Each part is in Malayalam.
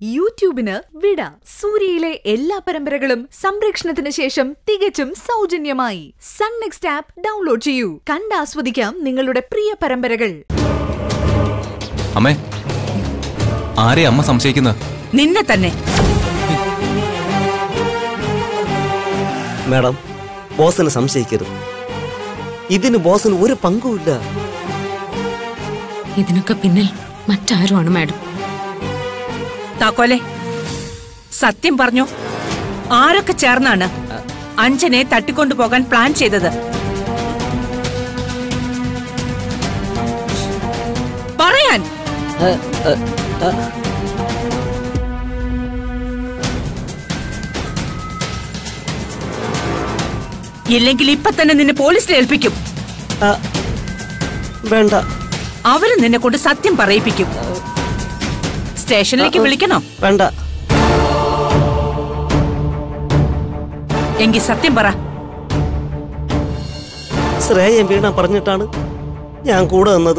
യൂട്യൂബിന് വിട. സൂര്യയിലെ എല്ലാ പരമ്പരകളും സംരക്ഷണത്തിന് ശേഷം തികച്ചും സൗജന്യമായി സൺ നെക്സ്റ്റ് ആപ്പ് ഡൗൺലോഡ് ചെയ്യൂ. കണ്ടാസ്വദിക്കാം നിങ്ങളുടെ പ്രിയ പരമ്പരകൾ. അമ്മേ, ആരെ അമ്മ സംശയിക്കുന്നത്? നിന്നെ തന്നെ. മാഡം, ബോസിനെ സംശയിക്കരുത്. ഇതിന് ബോസിന് ഒരു പങ്കുമില്ല. ഇതിനൊക്കെ പിന്നിൽ മറ്റാരുമാണ് മാഡം? താക്കോലെ, സത്യം പറഞ്ഞോ, ആരൊക്കെ ചേർന്നാണ് അഞ്ജനെ തട്ടിക്കൊണ്ടു പോകാൻ പ്ലാൻ ചെയ്തത്? പറയാൻ. ഇല്ലെങ്കിൽ ഇപ്പൊ തന്നെ നിന്നെ പോലീസിൽ ഏൽപ്പിക്കും. വേണ്ട, അവര് നിന്നെ കൊണ്ട് സത്യം പറയിപ്പിക്കും. സ്റ്റേഷനിലേക്ക് വിളിക്കണോ? വേണ്ട. എങ്കിൽ സത്യം പറ. ശ്രേയം വീണ പറഞ്ഞിട്ടാണ് ഞാൻ കൂടെ വന്നത്.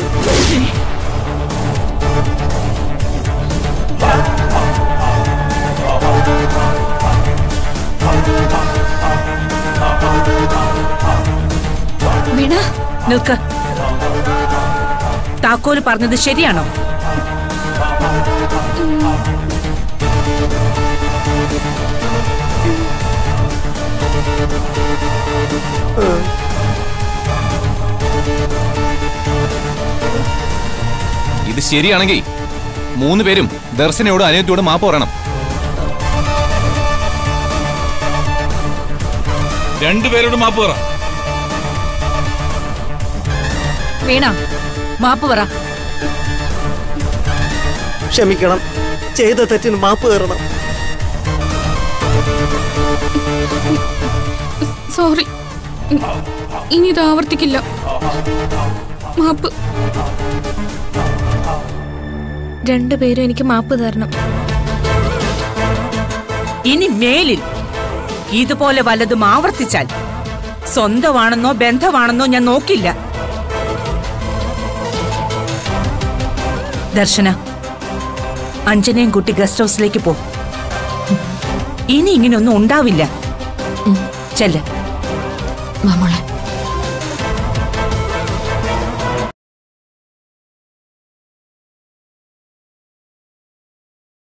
വീണ, നിൽക്ക്. താക്കോല് പറഞ്ഞത് ശരിയാണോ? ഇത് ശരിയാണെങ്കിൽ 3 പേരും ദർശനയോട് അനിയത്തിയോട് മാപ്പ് പറയണം. 2 പേരോട് മാപ്പ് പറ. വീണ, മാപ്പ് പറ. ക്ഷമിക്കണം, ചെയ്ത തെറ്റിന് മാപ്പ് തരണം. സോറി, ഇനി ഇത് ആവർത്തിക്കില്ല. മാപ്പ്. 2 പേരും എനിക്ക് മാപ്പ് തരണം. ഇനി മേലിൽ ഇതുപോലെ വല്ലതും ആവർത്തിച്ചാൽ സ്വന്തമാണെന്നോ ബന്ധമാണെന്നോ ഞാൻ നോക്കില്ല. ദർശന, അഞ്ജനയും കുട്ടി ഗസ്റ്റ് ഹൗസിലേക്ക് പോ. ഇനി ഇങ്ങനെയൊന്നും ഉണ്ടാവില്ല. ചെല്ല്. മാമോളെ.